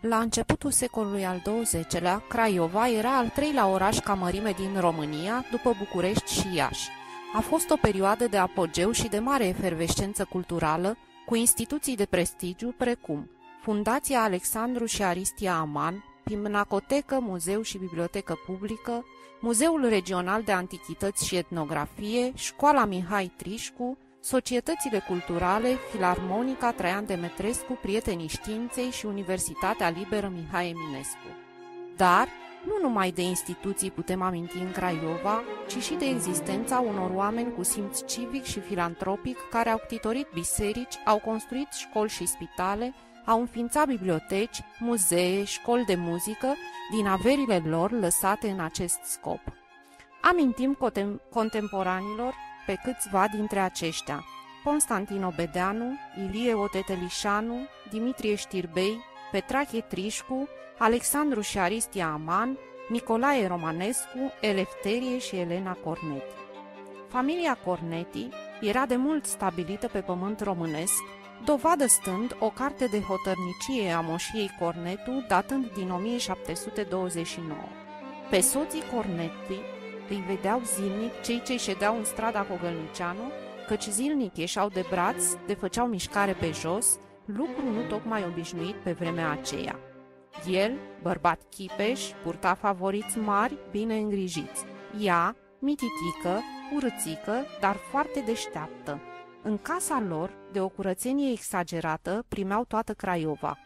La începutul secolului al XX-lea, Craiova era al treilea oraș ca mărime din România, după București și Iași. A fost o perioadă de apogeu și de mare efervescență culturală, cu instituții de prestigiu precum Fundația Alexandru și Aristia Aman, Pinacotecă, Muzeu și Bibliotecă Publică, Muzeul Regional de Antichități și Etnografie, Școala Mihai Trișcu, societățile culturale, Filarmonica Traian Demetrescu, Prietenii Științei și Universitatea Liberă Mihai Eminescu. Dar nu numai de instituții putem aminti în Craiova, ci și de existența unor oameni cu simț civic și filantropic care au ctitorit biserici, au construit școli și spitale, au înființat biblioteci, muzee, școli de muzică din averile lor lăsate în acest scop. Amintim contemporanilor pe câțiva dintre aceștia: Constantin Obedeanu, Ilie Otetelișanu, Dimitrie Știrbei, Petrache Trișcu, Alexandru și Aristia Aman, Nicolae Romanescu, Elefterie și Elena Corneti. Familia Corneti era de mult stabilită pe pământ românesc, dovadă stând o carte de hotărnicie a moșiei Cornetu datând din 1729. Pe soții Corneti îi vedeau zilnic cei ce ședeau în strada Cogălnicianu, căci zilnic ieșeau de braț, de făceau mișcare pe jos, lucru nu tocmai obișnuit pe vremea aceea. El, bărbat chipeș, purta favoriți mari, bine îngrijiți. Ea, mititică, urâțică, dar foarte deșteaptă. În casa lor, de o curățenie exagerată, primeau toată Craiova.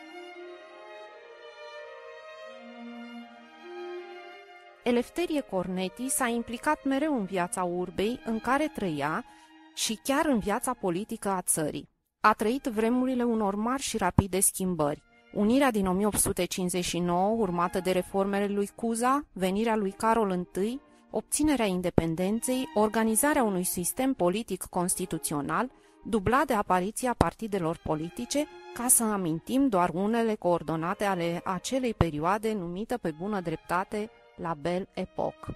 Elefterie Corneti s-a implicat mereu în viața urbei în care trăia și chiar în viața politică a țării. A trăit vremurile unor mari și rapide schimbări. Unirea din 1859, urmată de reformele lui Cuza, venirea lui Carol I, obținerea independenței, organizarea unui sistem politic constituțional, dublat de apariția partidelor politice, ca să amintim doar unele coordonate ale acelei perioade numită pe bună dreptate la Belle Époque.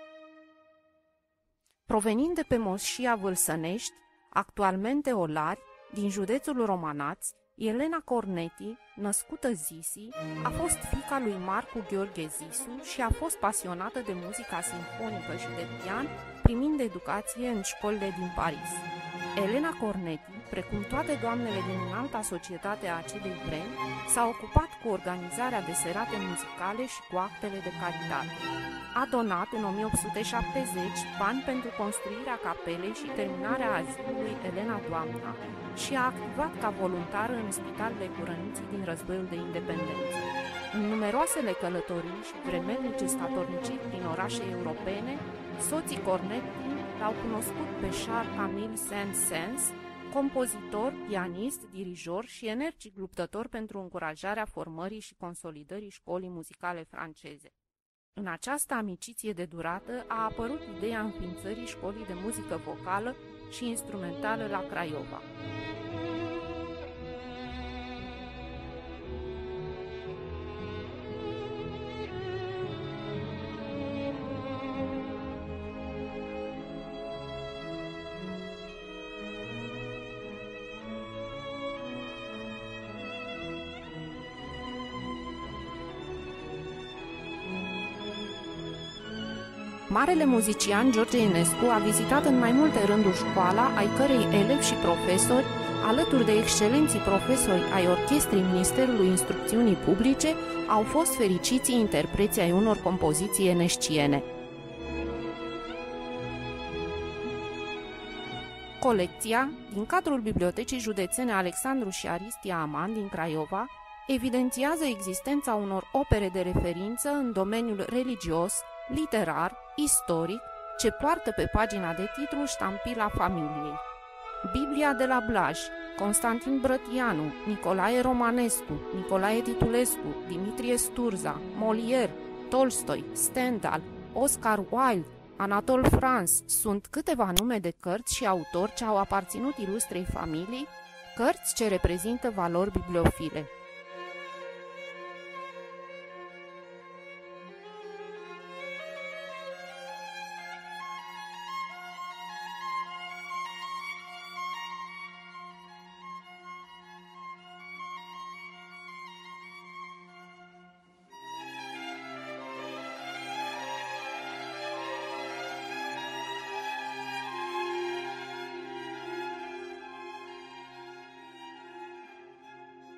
Provenind de pe moșia Vâlsănești, actualmente Olari, din județul Romanaț, Elena Corneti, născută Zisi, a fost fiica lui Marcu Gheorghe Zisu și a fost pasionată de muzica simfonică și de pian, primind educație în școlile din Paris. Elena Corneti, precum toate doamnele din înalta societate a acelei vremi, s-a ocupat cu organizarea de serate muzicale și cu actele de caritate. A donat în 1870 bani pentru construirea capelei și terminarea azilului Elena Doamna și a activat ca voluntară în spitalele cu răniții din războiul de independență. În numeroasele călătorii și vremelnice statorniciri prin orașe europene, soții Corneti l-au cunoscut pe Charles-Camille Saint-Saëns, compozitor, pianist, dirijor și energic luptător pentru încurajarea formării și consolidării școlii muzicale franceze. În această amiciție de durată a apărut ideea înființării școlii de muzică vocală și instrumentală la Craiova. Marele muzician George Enescu a vizitat în mai multe rânduri școala, ai cărei elevi și profesori, alături de excelenții profesori ai orchestrei Ministerului Instrucțiunii Publice, au fost fericiții interpreții ai unor compoziții enesciene. Colecția, din cadrul Bibliotecii Județene Alexandru și Aristia Aman din Craiova, evidențiază existența unor opere de referință în domeniul religios, literar, istoric, ce poartă pe pagina de titlu ștampila familiei. Biblia de la Blaj, Constantin Brătianu, Nicolae Romanescu, Nicolae Titulescu, Dimitrie Sturza, Molière, Tolstoi, Stendhal, Oscar Wilde, Anatole France sunt câteva nume de cărți și autori ce au aparținut ilustrei familii, cărți ce reprezintă valori bibliofile.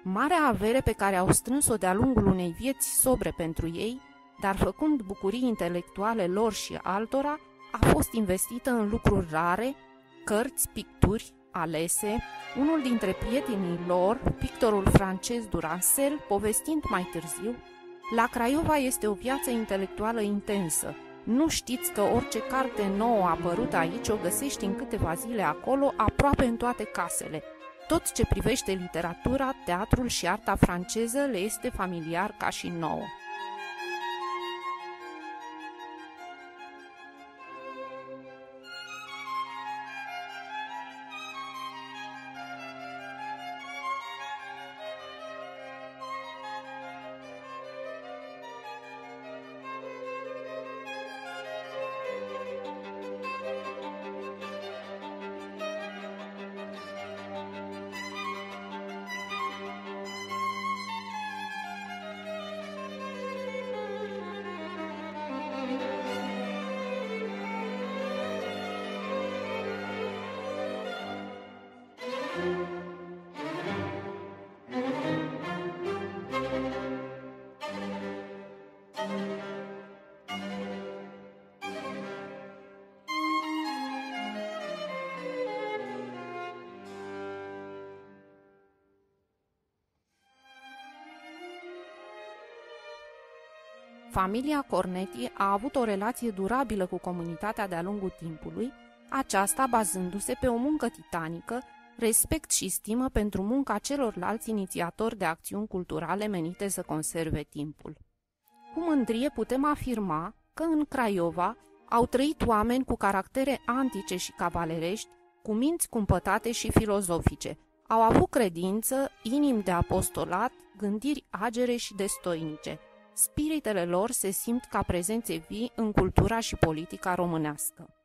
Marea avere pe care au strâns-o de-a lungul unei vieți sobre pentru ei, dar făcând bucurii intelectuale lor și altora, a fost investită în lucruri rare, cărți, picturi alese, unul dintre prietenii lor, pictorul francez Durancel, povestind mai târziu: la Craiova este o viață intelectuală intensă. Nu știți că orice carte nouă apărută aici o găsești în câteva zile acolo, aproape în toate casele. Tot ce privește literatura, teatrul și arta franceză le este familiar ca și nouă. Familia Cornetti a avut o relație durabilă cu comunitatea de-a lungul timpului, aceasta bazându-se pe o muncă titanică, respect și stimă pentru munca celorlalți inițiatori de acțiuni culturale menite să conserve timpul. Cu mândrie putem afirma că în Craiova au trăit oameni cu caractere antice și cavalerești, cu minți cumpătate și filozofice. Au avut credință, inimi de apostolat, gândiri agere și destoinice. Spiritele lor se simt ca prezențe vii în cultura și politica românească.